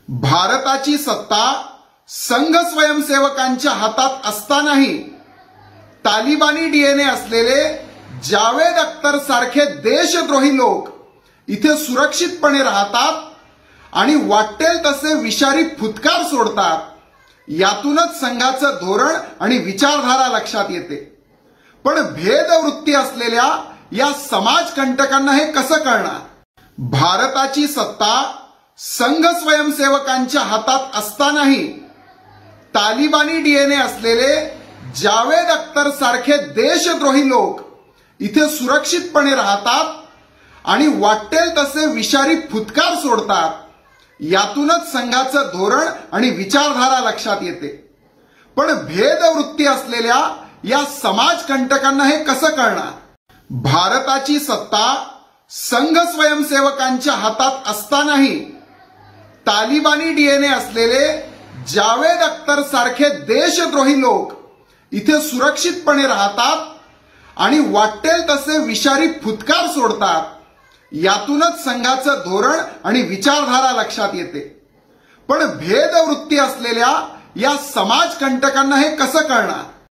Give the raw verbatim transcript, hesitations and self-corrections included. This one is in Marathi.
भारताची सत्ता संघ स्वयंसेवकांच्या हातात असतानाही तालिबानी डीएनए असलेले जावेद अख्तर सारखे देशद्रोही लोक इथे सुरक्षितपणे राहतात आणि वाटेल तसे विषारी फुतकार सोडतात. यातूनच संघाचं धोरण आणि विचारधारा लक्षात येते. पण भेदवृत्ती असलेल्या या समाजकंटकांना हे कसं कळणार? भारताची सत्ता संघ स्वयंसेवकांच्या हातात असतानाही तालिबानी डीएनए असलेले जावेद अख्तर सारखे देशद्रोही लोक इथे सुरक्षितपणे राहतात आणि वाटेल तसे विषारी फुतकार सोडतात. यातूनच संघाचं धोरण आणि विचारधारा लक्षात येते. पण भेदवृत्ती असलेल्या या समाजकंटकांना हे कसं कळणार? भारताची सत्ता संघ स्वयंसेवकांच्या हातात असतानाही तालिबानी डीएनए असलेले जावेद अख्तर सारखे देशद्रोही लोक इथे सुरक्षितपणे राहतात आणि वाटेल तसे विषारी फुतकार सोडतात. यातूनच संघाचं धोरण आणि विचारधारा लक्षात येते. पण भेदवृत्ती असलेल्या या समाजकंटकांना हे कसं कळणार?